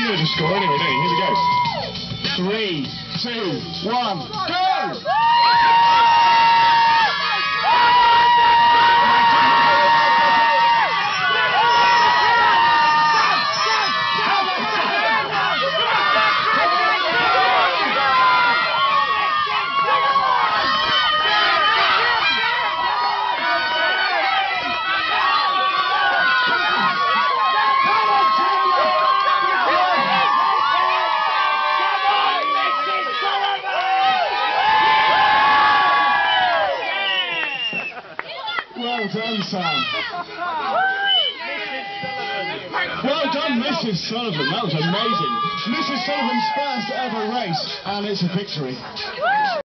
know the score anyway, don't you? Here we go. 3, 2, 1, go! Well done, Sam. Well done, Mrs. Sullivan. That was amazing. Mrs. Sullivan's first ever race, and it's a victory.